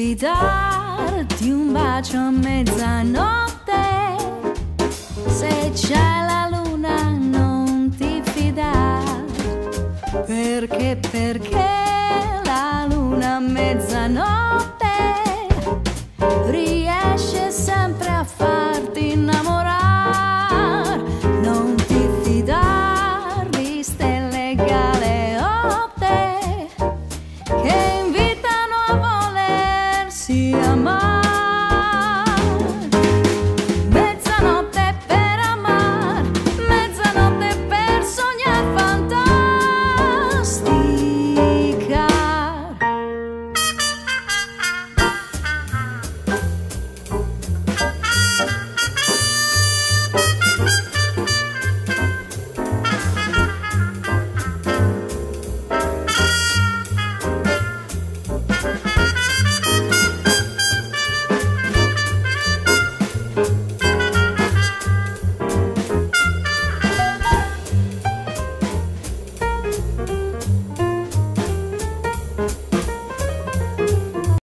fidarti un bacio a mezzanotte. Se c'è la luna non ti fidar, perché la luna a mezzanotte